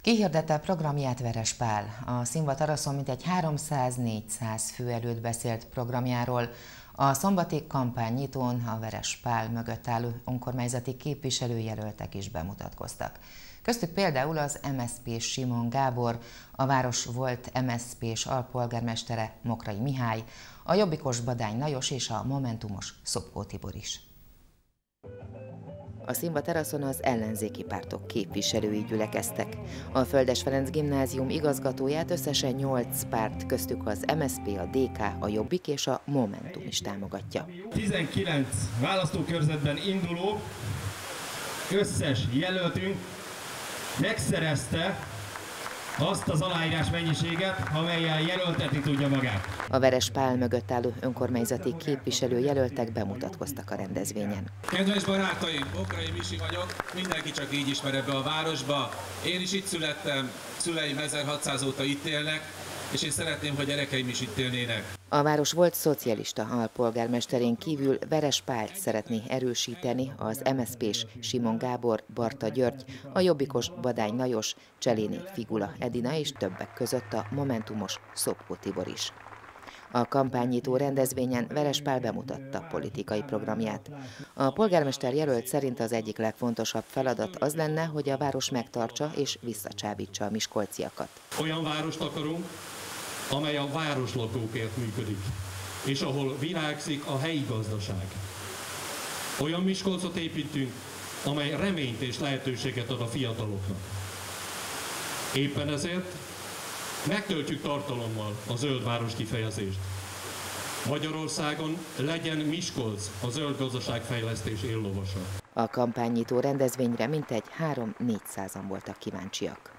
Kihirdette programját Veres Pál. A Színvad-teraszon mintegy 300-400 fő előtt beszélt programjáról. A szombati kampánynyitón a Veres Pál mögött álló önkormányzati képviselőjelöltek is bemutatkoztak. Köztük például az MSZP-s Simon Gábor, a város volt MSZP-s alpolgármestere Mokrai Mihály, a jobbikos Badány Lajos és a momentumos Szopkó Tibor is. A Színvad-teraszon az ellenzéki pártok képviselői gyülekeztek. A Földes Ferenc gimnázium igazgatóját összesen 8 párt, köztük az MSZP, a DK, a Jobbik és a Momentum is támogatja. 19 választókörzetben induló összes jelöltünk megszerezte azt az aláírás mennyiséget, amellyel jelöltetni tudja magát. A Veres Pál mögött álló önkormányzati képviselőjelöltek bemutatkoztak a rendezvényen. Kedves barátaim, Mokrai Misi vagyok, mindenki csak így ismer ebbe a városba. Én is itt születtem, szüleim 1600 óta itt élnek, és én szeretném, hogy gyerekeim is itt élnének. A város volt szocialista alpolgármesterén kívül Veres Pált szeretné erősíteni az MSZP-s Simon Gábor, Barta György, a jobbikos Badány Lajos, Cseléné Figula Edina és többek között a momentumos Szopkó Tibor is. A kampánynyitó rendezvényen Veres Pál bemutatta politikai programját. A polgármester jelölt szerint az egyik legfontosabb feladat az lenne, hogy a város megtartsa és visszacsábítsa a miskolciakat. Olyan várost akarunk, amely a városlakókért működik, és ahol virágzik a helyi gazdaság. Olyan Miskolcot építünk, amely reményt és lehetőséget ad a fiataloknak. Éppen ezért megtöltjük tartalommal a zöld város kifejezést. Magyarországon legyen Miskolc a zöld gazdaságfejlesztés éllovasa. A kampánynyitó rendezvényre mintegy 3-400-an voltak kíváncsiak.